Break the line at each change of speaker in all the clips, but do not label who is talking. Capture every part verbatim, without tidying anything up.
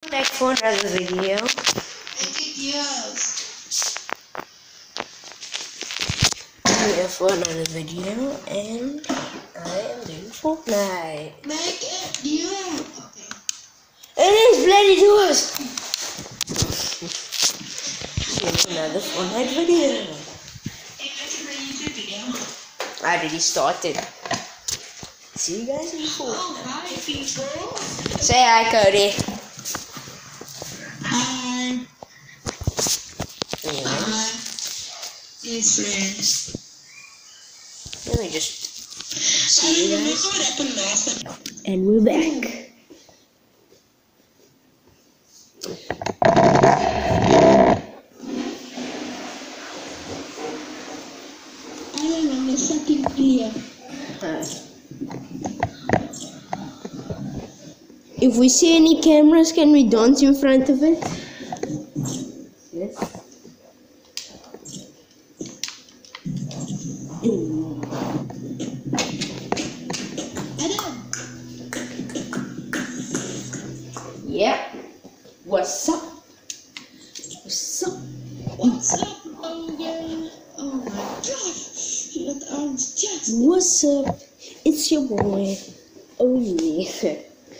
Back for another video.
It took years.
I'm here for another video, and I am doing Fortnite.
Make it you. Okay.
It is bloody doors. Here's another Fortnite video.
Hey, that's a YouTube video.
I already started. See you guys in the Fortnite.
Oh, hi people.
Say hi, Cody.
Hi.
Anyway,
Hi. Yes, friends.
let me just
I
see you
don't remember
guys.
what happened last time.
And we're back.
I don't know the second video.
Huh. If we see any cameras, can we dance in front of it? Yes.
Adam.
Yeah. What's up? What's up?
What's up, Logan? Oh my gosh. You got the arms just.
What's up? It's your boy. Oh yeah.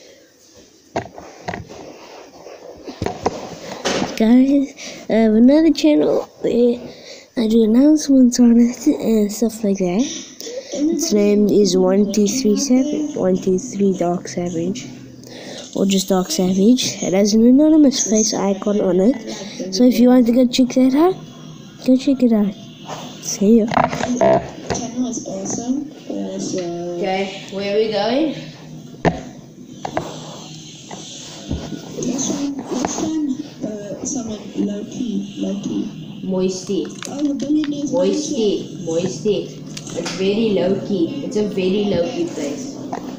Guys, I have another channel where I do announcements on it and stuff like that. Its name is one two three seven, one two three Dark Savage, or just Dark Savage. It has an anonymous face icon on it, so if you want to go check that out, go check it out. See ya.
The channel is awesome. Uh, so
Okay, where are we going?
last time, last time, uh, someone low key, low key.
Moisty.
Oh, the billionaires.
Moisty. Moisty. It's very low key. It's a very low key place.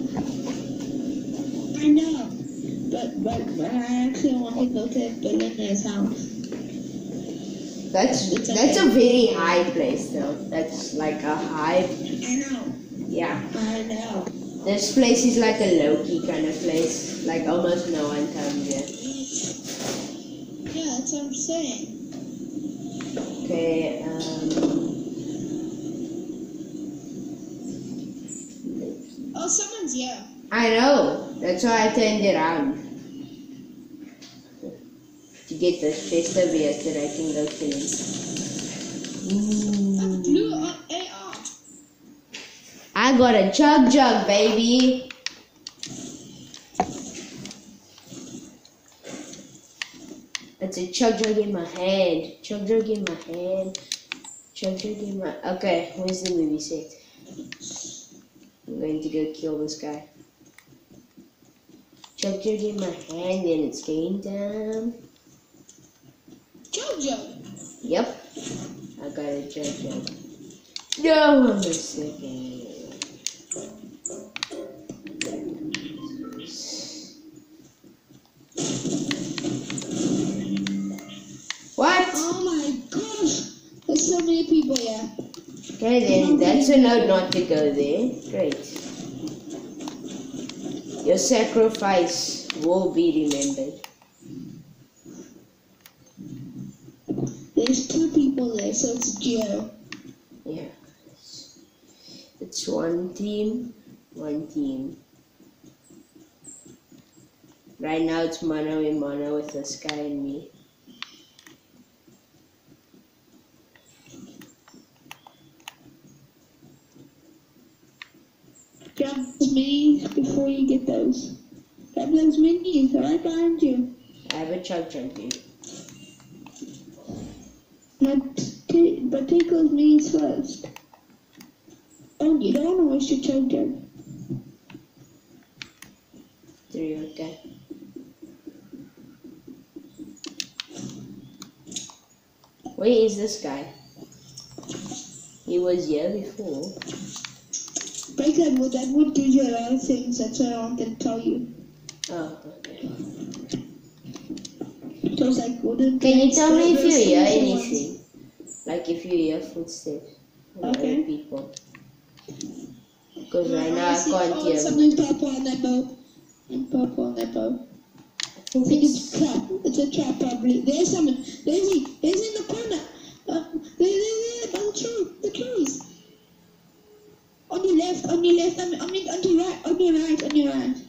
I know, but but but I actually want to go to a billionaire's house.
That's
It's
that's
okay.
a very high place though. That's like a high.
I know,
Yeah.
I know.
This place is like a low key kind of place. Like almost no one comes here.
Yeah, that's what I'm saying.
Okay. Um.
Oh, someone's here.
I know. That's why I turned it on. To get the chest over here so that I can go kill him. Ooh.
Blue on A R.
I got a chug jug, baby. It's a chug jug in my hand. Chug jug in my hand. Chug jug in my. Okay, where's the movie set? I'm going to go kill this guy. Chug jug in my hand, and it's game time.
Jojo.
Yep, I got a chug jug. No, I'm a second. What?
Oh my gosh. There's so many people here.
Okay then, that's a note not to go there. Great. Your sacrifice will be remembered.
There's two people there, so it's Joe.
Yeah. It's one team, one team. Right now it's mano a mano with this guy and me.
Grab those minis before you get those. Grab those minis, they're right behind you.
I have a chug jug, dude.
But, t- but take those minis first. Oh, you don't want to waste your chug jug.
Three, okay. Where is this guy? He was here before.
Break that wood, that wood gives you a lot of things, that's what I wanted to tell you.
Oh, okay.
So it's like wooden
Can you
planks,
tell me if
those
you hear
things you want.
anything? Like if you hear footsteps from
Okay.
other people. Because right
Oh,
now I
see-
can't
oh,
hear.
something purple on that boat. And purple on that boat. I think it's a trap. It's a trap probably. There's someone. There's he. There's in the corner. Uh, there, there, there, by the tree. The trees. On your left, on your left, I mean, I mean on your right, on your right, on your right.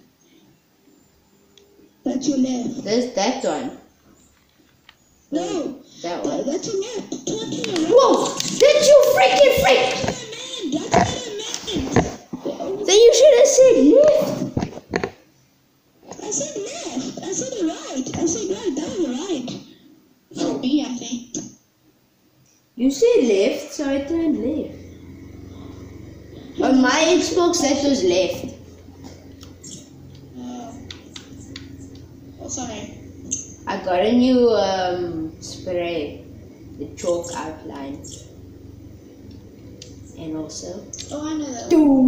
That's your left.
There's that one.
No.
That
That,
one.
that's your left. Turn to your right.
Whoa! Did you freaking freak?
That's what I meant. That's what I meant.
Then you should have said left.
I said left. I said right. I said right. That was right. For me, I think.
You said left, so I turned left. On my Xbox, that was left.
Uh, oh, sorry.
I got a new um, spray, the chalk outline, and also.
Oh, I know that.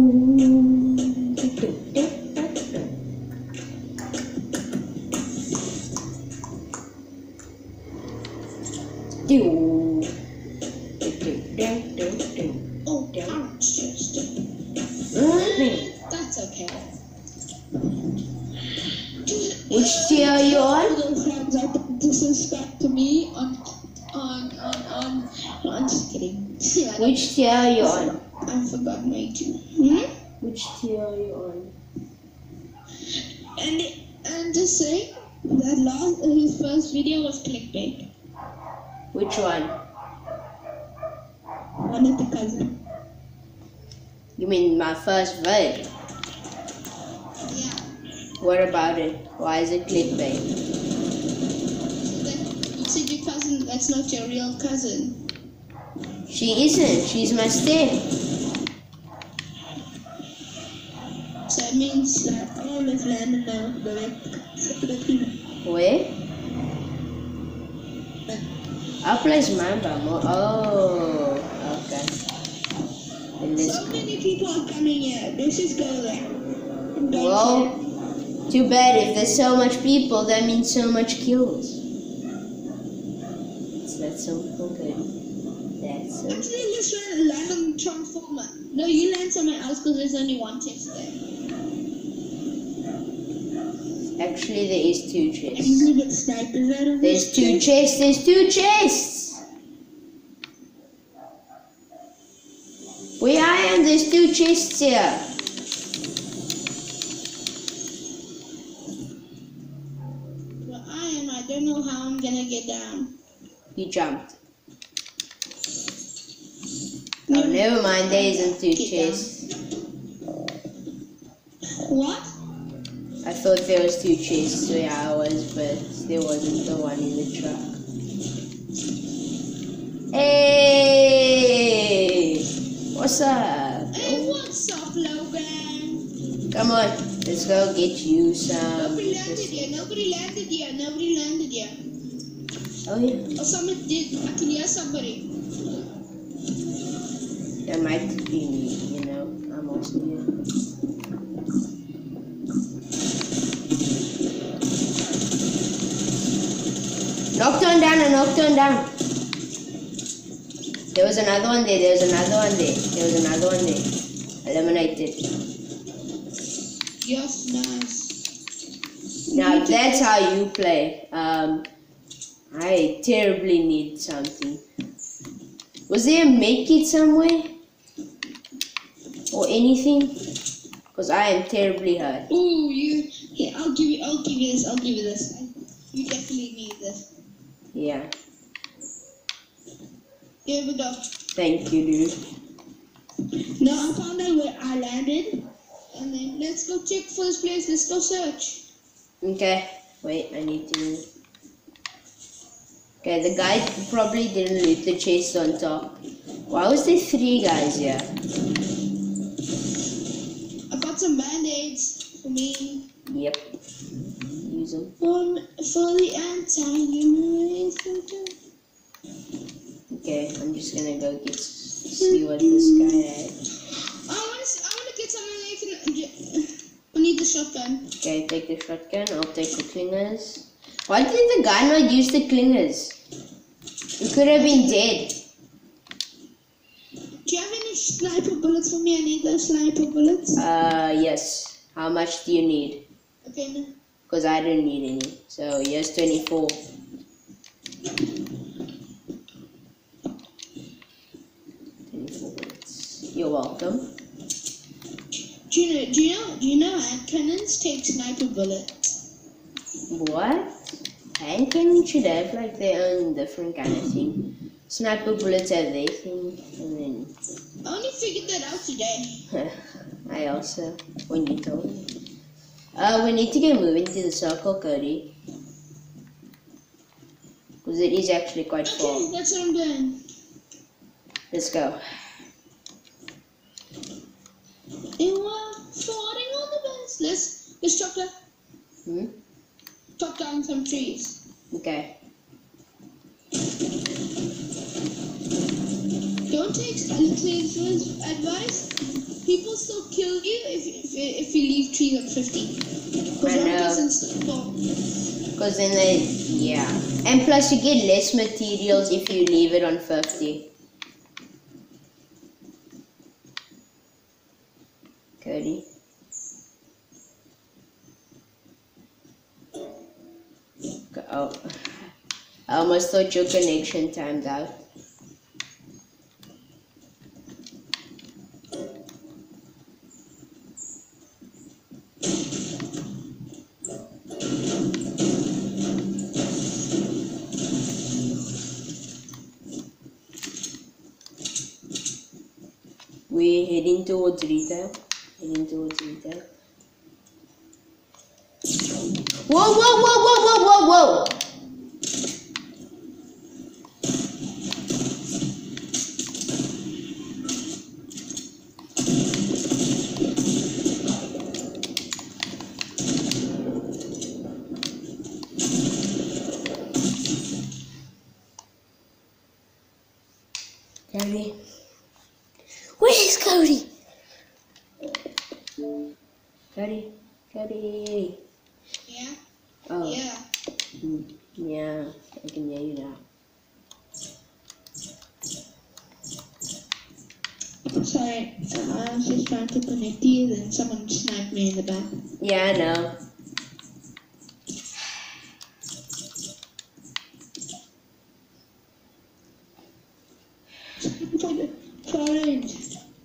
Oh, ouch, Justin. That's okay.
Which tier are you on?
Little friends out there disrespect to me on, on, on, on, no, I'm just kidding. Yeah,
Which tier are you on?
I forgot my two. Hmm?
Which tier are you on?
And, and just say that last, his first video was clickbait.
Which one?
One of the cousin.
You mean my first vid?
Yeah.
What about it? Why is it clickbait?
So that, you said your cousin, that's not your real cousin.
She isn't. She's my step.
So it means that all of land now, direct separately.
Where? I'll place mine by more. Oh, okay. And this.
So many people are coming here. Let's just go there. And don't
Well, too bad. If there's so much people, that means so much kills. It's that simple, good. That's so.
Actually, let's try to land on the Transformer. No, you land somewhere else because there's only one chest there.
Actually, there is two
And
chests.
you get snipers out of
There's
this
two
chest.
chests. There's two chests. Where I am, there's two chests here.
Well, I am. I don't know how I'm gonna get down.
You jumped. Oh, never mind. There isn't two
Get
chests.
What?
I thought there was two chests where I was, but there wasn't the one in the truck. Hey! What's up?
Hey, what's up, Logan?
Come on, let's go get you some.
Nobody landed here. Nobody landed here. Nobody landed here.
Oh yeah,
Or someone did. I can hear somebody.
that might be me. You know, I'm also here. Nocturne down and Nocturne down. There was another one there. There was another one there. There was another one there. Eliminated.
Yes, nice.
Now that's how you play. Um, I terribly need something. Was there a make it somewhere? Or anything? Because I am terribly hurt.
Ooh, you. Here, I'll give you. I'll give you this. I'll give you this. You definitely need this.
Yeah.
Here we go.
Thank you, dude.
Now I found out where I landed, and then let's go check for this place. Let's go search.
Okay. Wait, I need to... Okay, the guy probably didn't loot the chest on top. Why was there three guys here?
I got some band-aids for me.
Yep. Use them.
Um, for the anti-humans.
Okay, I'm just gonna go get see what this guy had.
I want to. I want to get something that can. I need the shotgun.
Okay, take the shotgun. I'll take the clingers. Why did the guy not use the clingers? He could have been dead.
Do you have any sniper bullets for me? I need those sniper bullets.
Uh, yes. How much do you need?
Okay, no.
because I didn't need any. So here's twenty-four. twenty-four bullets. You're welcome.
Do you know? Do you know? Do you know? Hand cannons take sniper bullets.
What? Hand cannons should have like their own different kind of thing. Sniper bullets have their thing, and then.
I only figured that out today.
I also, when you told me. Uh, we need to get moving to the circle, Cody. Because it is actually quite
Okay,
far.
that's what I'm doing.
Let's go.
And we're falling on the bus. Let's, let's chop down,
Hmm?
chop down some trees.
Okay.
Don't take Alexander's advice. People still kill you if, if, if you leave trees at fifty. Because
I
one
know.
person's fall.
Because then they, yeah. And plus you get less materials if you leave it on fifty. Cody. Oh. I almost thought your connection timed out. We're heading towards retail. Heading towards retail. Whoa, whoa, whoa, whoa, whoa, whoa, whoa! Cody. Where's Cody? Cody, Cody.
Yeah?
Oh,
Yeah.
mm, yeah, I can hear you now.
Sorry, uh, I was just trying to connect you and someone sniped me in the back.
Yeah, I know.
For the orange.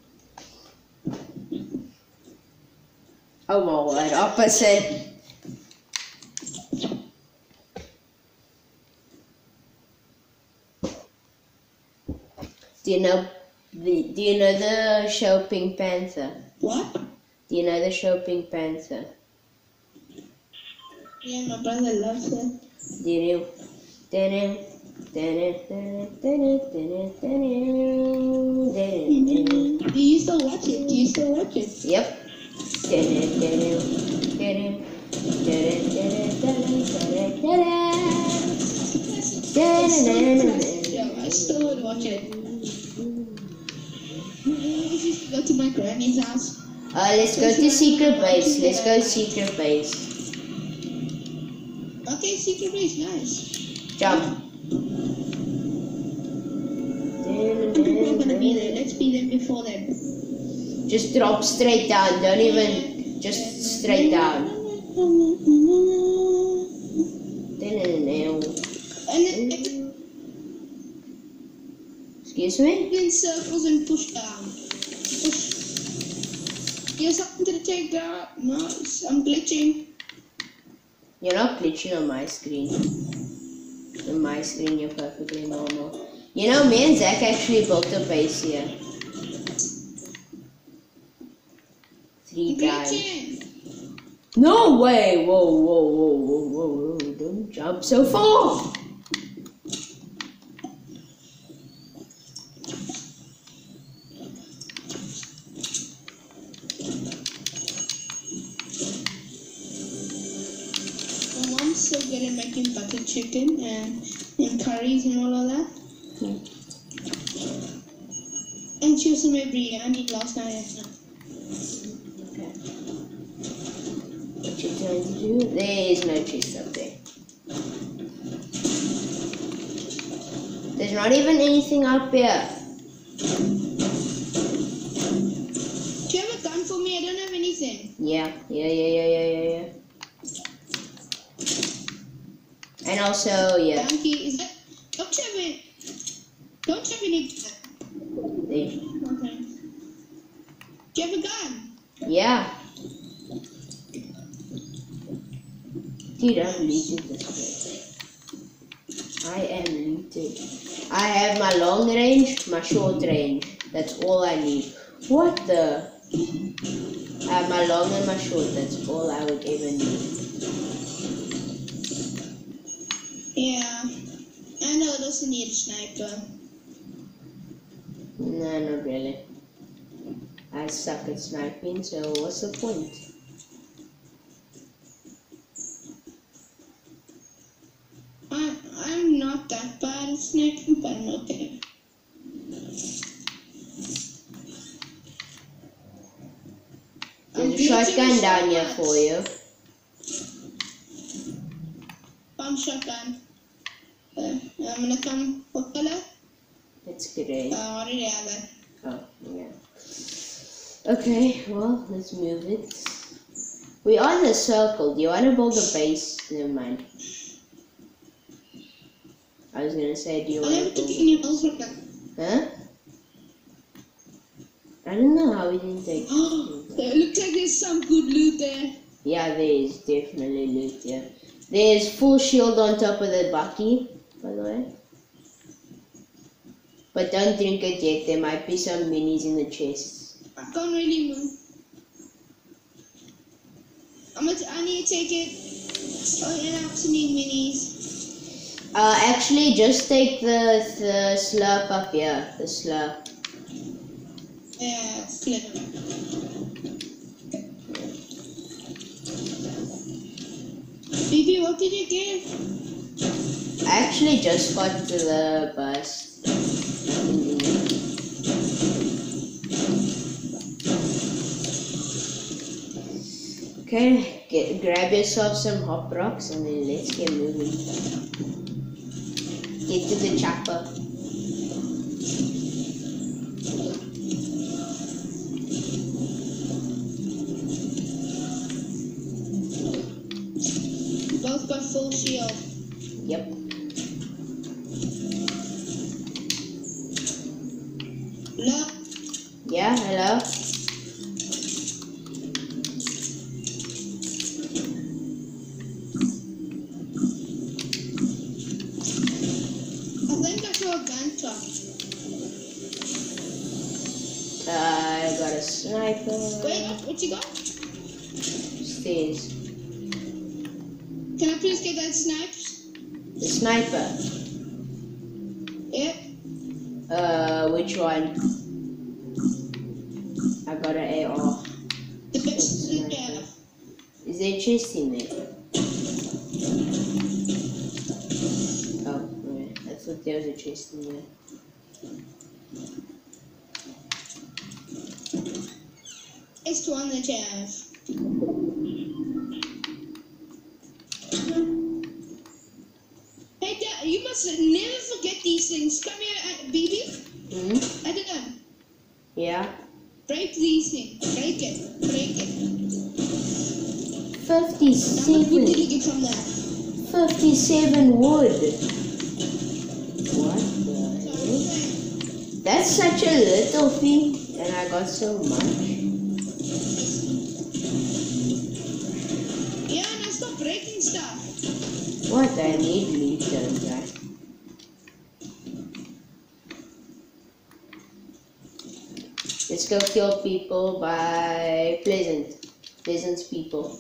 Oh my word, opposite. Do you know the do you know the show Pink Panther?
What?
Do you know the show Pink Panther?
Yeah, my brother loves it.
Do you? Do
Do you still watch it? Do you still watch it?
Yep.
Yeah, I still would watch it. If you go to my granny's house.
Uh, let's go to secret base. Let's go secret base.
Okay, secret base, nice.
Jump.
We're gonna be there. Let's be there before them.
Just drop straight down. Don't even. Just straight down.
And then it
Excuse me?
in circles and push down. Push. Here's something to take down. Nice. I'm glitching.
You're not glitching on my screen. On my screen, you're perfectly normal. You know, me and Zach actually built a base here. Three guys.
Glitching.
No way! Whoa, whoa, whoa, whoa, whoa, whoa. Don't jump so far!
My mom's so good at making butter chicken and, and curries and all of that.
Hmm.
And she also made biryani last night.
Okay. What you trying to do? There is no chest up there. There's not even anything up here.
Do you have a gun for me? I don't have anything.
Yeah, yeah, yeah, yeah, yeah, yeah, yeah.
And also, yeah.
Donkey, is that? Don't you have any? Don't you have any?
They,
Okay. Do you have a gun?
yeah. Dude, I'm looted this place. I am looted. I have my long range, my short range. That's all I need. What the? I have my long and my short. That's all I would ever need.
Yeah. I know it also need a sniper.
No, not really. I suck at sniping, so what's the point?
I, I'm not that bad at sniping, but I'm okay. I'm
There's a shotgun
glitching
down
so
here
much.
for you.
Bomb shotgun. Uh, I'm gonna come. What color?
It's great.
Uh, I already have it.
Oh, yeah. Okay, well, let's move it. We are in a circle. Do you want to build a base? Never mind. I was gonna say, do you
I
want
never
to
took
build?
any else from that.
Huh? I don't know how we didn't take.
It looks like there's some good loot there.
Yeah, there is definitely loot. Yeah, there's full shield on top of the bucky, by the way. But don't drink it yet. There might be some minis in the chests.
I can't really move. I'm gonna, I need to take it. Oh, and I also need minis.
Uh, actually, just take the the slurp up here. The slurp.
Yeah, it's clear. B B, what did you get?
I actually just got to the bus. Okay, get, grab yourself some hop rocks and then let's get moving. Get to the chopper.
Both got full shield.
Yep.
Hello?
Yeah, hello?
I think I saw a gun truck.
Uh, I got a sniper.
Wait, what you got?
Stairs.
Can I please get that snipes?
The sniper.
Yep.
Uh, which one? I got an A R.
The best in there.
Is there a chest in there? Oh, right. I thought there was a chest in there.
It's the one that you have. Hey, Dad, you must never forget these things. Come here, uh, B B.
Hmm?
I don't know.
Yeah?
Break these things. Break it. Break it. How much wood did
fifty-seven.
you get from that?
fifty-seven wood. What the
Sorry.
heck? That's such a little thing, and I got so much.
Yeah, now stop breaking stuff.
What? I need meat, don't I? Let's go kill people by Pleasant. Pleasant's people.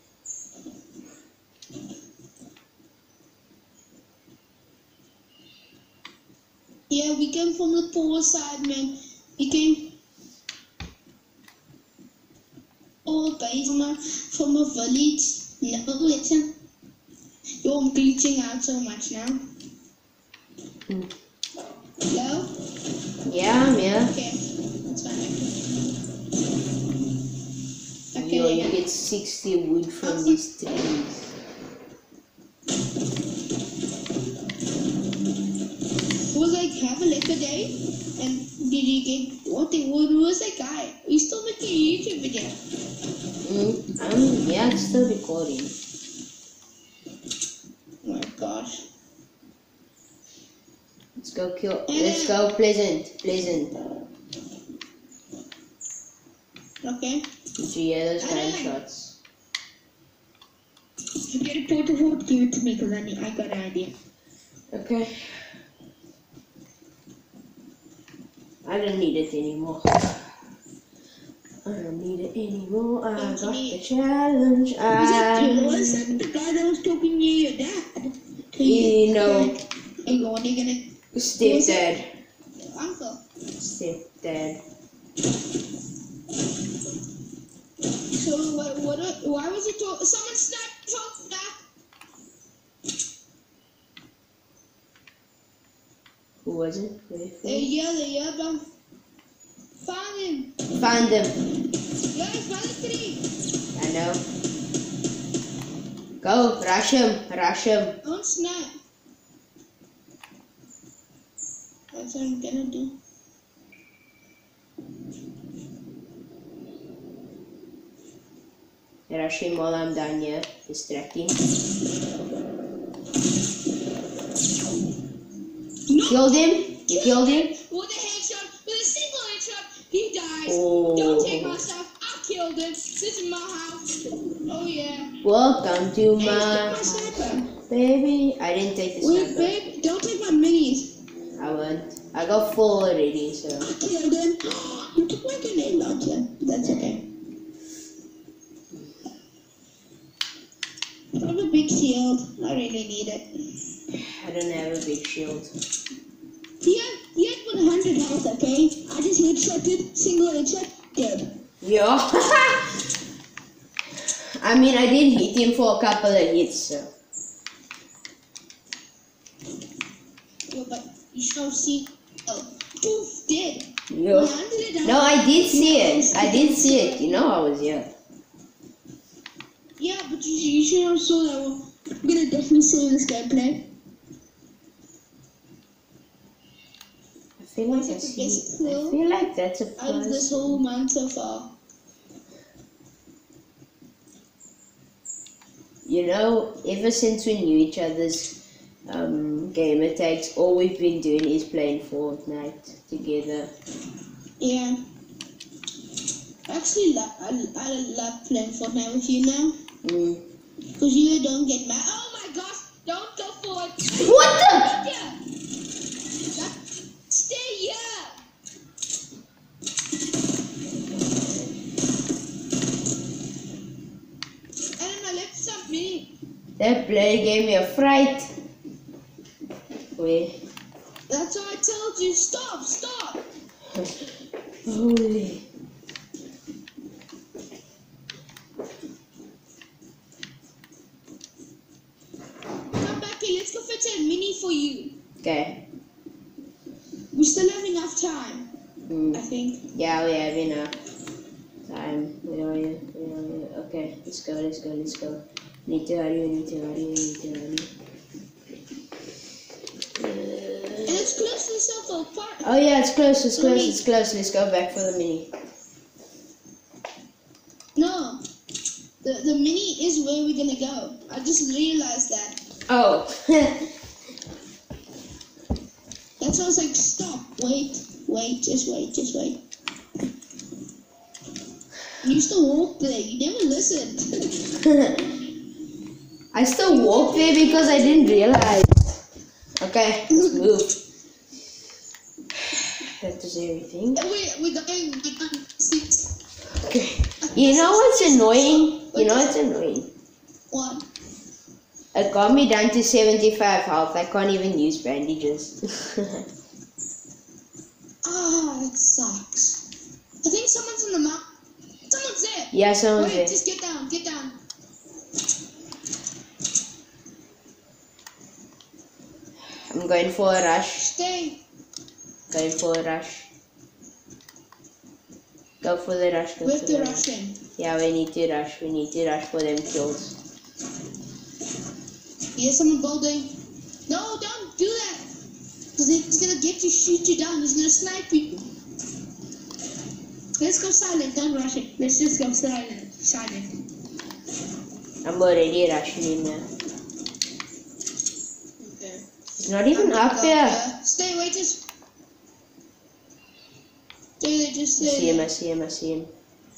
Yeah, we came from the poor side, man. We came all guys from a, from a village. No, listen. Yo, I'm glitching out so much now.
Hmm.
Hello?
Yeah, I'm here.
Okay, that's fine. Okay.
Yo, you
Okay.
get sixty wood from these trees.
It was like half a lick a day, and did you get what? The, who was that guy? We still making a YouTube video.
Mm, I'm, yeah, it's still recording.
Oh my gosh.
go kill. Let's go Pleasant. Pleasant.
Okay.
Did you hear those gunshots?
If you get a photo vote, give it to me because I, need- I got an idea.
Okay. I don't need it anymore. I don't need it anymore. I
Don't
got
need-
the challenge.
Was it,
I
was that the guy that was talking to your dad? To
You
you?
know.
Hey, go on, you're gonna...
Stepdad.
Uncle.
Stepdad.
So, what, what, why was he talking? Someone snapped talking back.
Who was it? Wait,
They yelled, they yelled down. Found him.
Find them.
Guys, find the tree.
I know. Go, rush him, rush him.
Don't snap. That's what I'm gonna do.
Rush him while I'm down here, distracting.
No.
Killed him? You killed him?
With a headshot, with a single headshot, he dies.
Oh.
Don't take my stuff. I killed him. This is my house. Oh yeah.
Welcome to
Hey,
my
take my sniper.
baby. I didn't take the
Wait,
sniper.
babe, don't take my minis.
I won't. I got full already, so.
I killed him. You took my grenade launcher. That's okay. I have a big shield. I really need it.
I don't have a big shield.
He had, he had one hundred health, okay? I just headshotted, single headshot, dead.
Yeah. I mean, I did hit him for a couple of hits, so.
Yeah, but you shall see. Oh, poof, dead.
Yeah.
one hundred health.
No, I did see it. I did see it. You know I was here.
Yeah, but you, you should have saw that one. I'm gonna definitely save this gameplay.
I feel like I
That's the
see.
best
I
kill
feel like that's a
out of this
person.
whole month so far.
You know, ever since we knew each other's um, gamer tags, all we've been doing is playing Fortnite together.
Yeah. Actually, lo- I, I love playing Fortnite with you now.
Mm.
Because you don't get mad. Oh my gosh, don't go forward.
What the?
Stay here. Stay here. And then I left some mini.
That play gave me a fright. Wait.
That's why I told you, stop, stop.
Holy.
Come back here, let's go fetch a mini for you.
Okay.
We still have enough time, I
Mm.
think.
Yeah, we have enough time. Where are you? Where are you? Okay, let's go, let's go, let's go. Need to hurry, we need to hurry, we need to hurry.
And it's close to the Southall Park.
Oh yeah, it's close, it's close, it's close. Let's go back for the mini.
No, the, the mini is where we're gonna go. I just realized that.
Oh.
That's why I was like, stop, wait, wait, just wait, just wait. You used to walk there, you never listened.
I still walked there because I didn't realize. Okay, let's move. That is everything.
Wait, we're going, we're going six.
Okay. You know what's annoying? You know what's annoying?
One.
It got me down to seventy-five health. I can't even use bandages.
Ah, that sucks. I think someone's in the map. Someone's there.
Yeah, someone's
Wait,
there.
just get down, get down.
I'm going for a rush.
Stay.
Going for a rush. Go for the rush. Go
We
for
have
the
to
rush.
rush in.
Yeah, we need to rush. We need to rush for them kills.
Here's someone building. No, don't do that. Because he's gonna get you, shoot you down. He's gonna snipe people. Let's go silent. Don't rush it. Let's just go silent. Silent.
I'm already rushing in now.
Okay.
It's not even
I'm
up
gonna go
here.
Stay, wait, just. Stay there, just
I
stay
see him,
there.
I see him, I see him.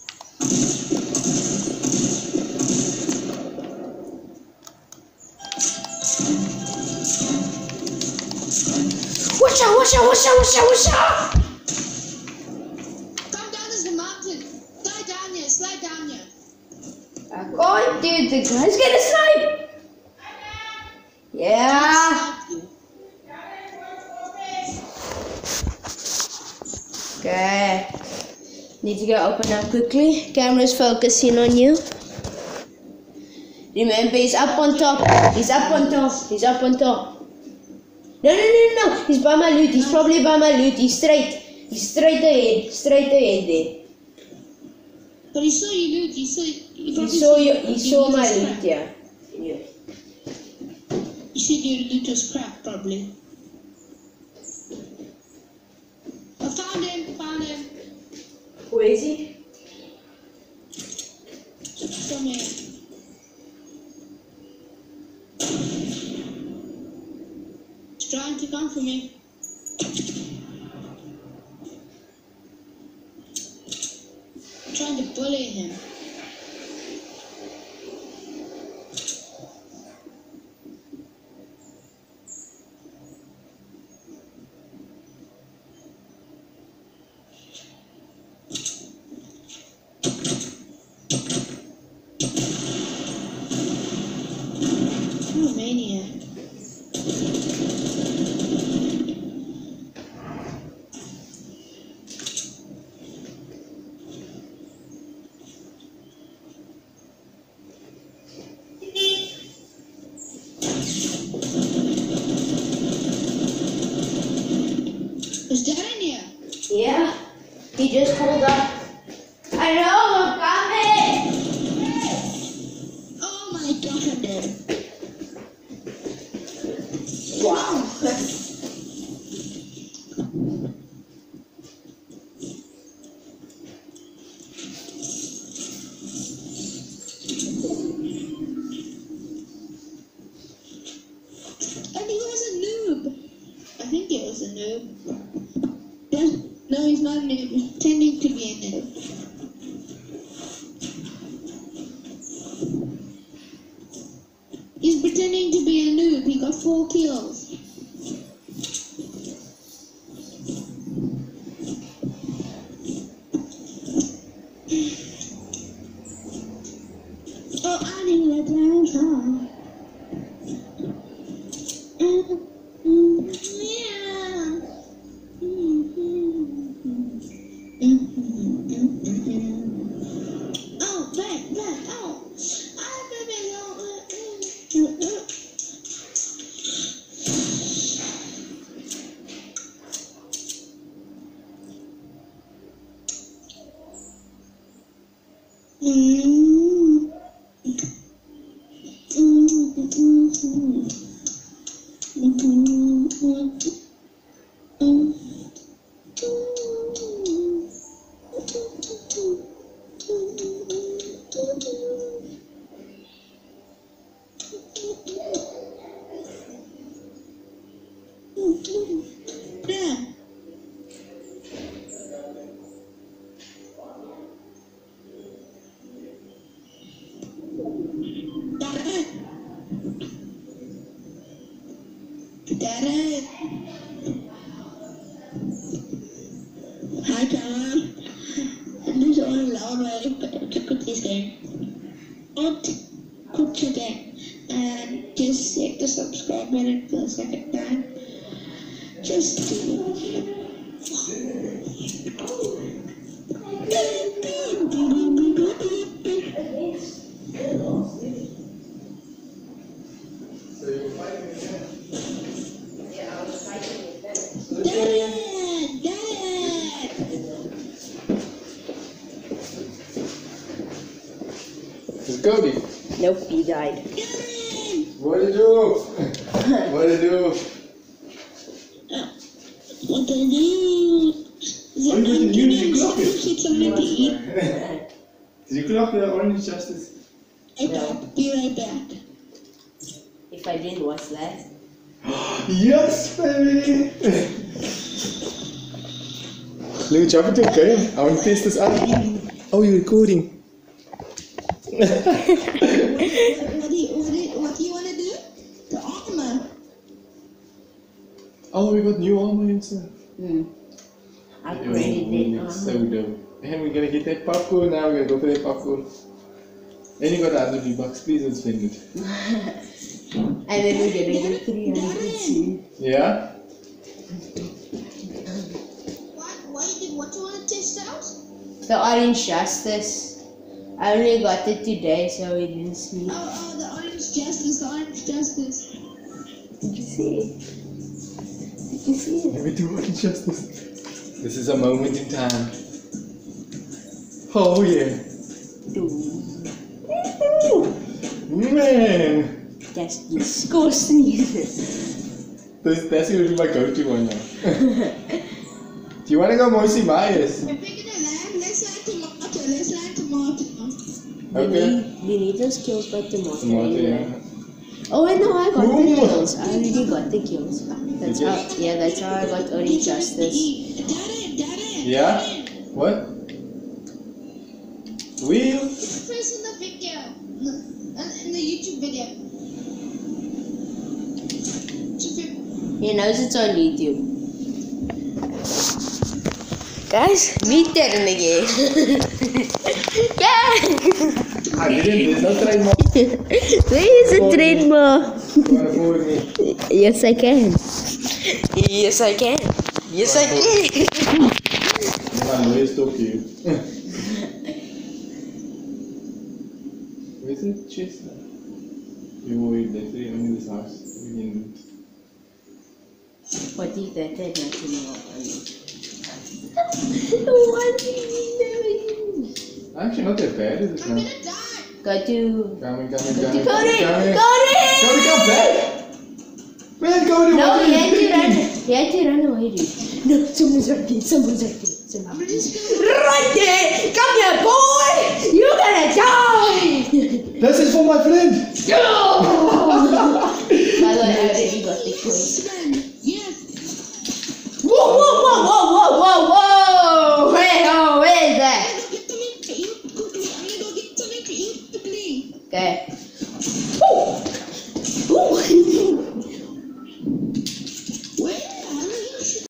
Watch out, watch out, watch out, watch out, watch out!
Come down as the mountain. Slide down here, slide down here.
I can't, dude, the guy's gonna snipe! Yeah! Okay. Need to go open up quickly. Camera's focusing on you. Remember, he's up on top. He's up on top. He's up on top. No, no, no, no. He's by my loot. He's probably by my loot. He's straight. He's straight ahead. Straight ahead there.
But he saw you loot, he saw you.
He
probably
saw you.
you-
He
you
saw
loot
my
was
loot.
crap.
Yeah. Yeah.
You said your loot was crap, probably. I found him, found him.
Where is he?
Come here. He's trying to come for me. I'm trying to bully him. Oh, maniac. Is that in here?
Yeah. He just pulled up. I know. I'm coming.
Oh my gosh, I'm dead.
Wow.
And he was a noob. I think he was a noob. Yeah. No, he's not a noob. He's pretending to be a noob. He's pretending to be a noob. He got four kills. Oh, I need a dance song. Oh, back, back, oh. I baby, oh. Mm. Yeah. Dad. Hi, Tom. This is all loud way to put this game. Und guck to that. And just hit the subscribe button for the second time. Just do Dad! Dad!
It's Cody.
Nope, he died.
What did you do? What did you do?
What did you do?
Oh, you didn't use your clock.
Zit something to eat.
Did you clock the orange justice?
I'll be right back.
If I didn't, what's that?
Yes, baby! Let me jump into a game. I want to test this out. Oh, you're recording.
What, what, do you, what, do you, what do you want to do? The armor.
Oh, we got new armor and stuff.
Hmm. Upgraded it.
It's so dope. And we're gonna get that popcorn now. We're gonna go for that popcorn. And you got one hundred V-Bucks. Please don't spend it.
And then we're gonna get three hundred too.
Yeah?
What, what, you, what do you want to test out?
The Orange Justice. I only got it today, so we didn't see.
Oh, oh, the Orange Justice, the Orange Justice.
Did you see it? Did you see it?
Let me do Orange Justice. This is a moment in time. Oh, yeah. Man!
That's disgusting.
This, that's gonna be my go-to one now. Do you want to go Moisey Myers?
We're picking a land. Let's land tomato. Let's land tomato.
We
Okay.
need, we need those kills by tomato.
Tomato,
anyway.
yeah.
Oh, wait, no, I got
Ooh.
the kills. I already got the kills. That's
You
how,
did?
yeah, that's how I got Orange Justice.
Darren, Darren.
Yeah? What? Wheel?
Press in the video. In in the YouTube video.
He knows it's on YouTube. Guys, meet there in the game. Yeah!
I didn't. There's no trademark.
Where is the trademark?
You wanna forward me?
Yes, I can.
Yes, I can. Yes, I can.
My lawyer's talk to you. Where's the chest now? You wait, they say only this house. We can
What is that? That's not in
Actually, not that bad, is it?
I'm
Now?
gonna die.
Go to.
Coming, coming,
Go
coming,
to Cody!
coming.
Cody!
Cody, come back! Man, Cody,
No,
what
he
are
had
you
to run.
doing?
He had to run away, dude. No, someone's right there. Someone's right there.
I'm
Someone's
just gonna.
right there! Come here, boy! You're gonna die!
This is for my friend!
By the way, I already got the kills.
Yes, man.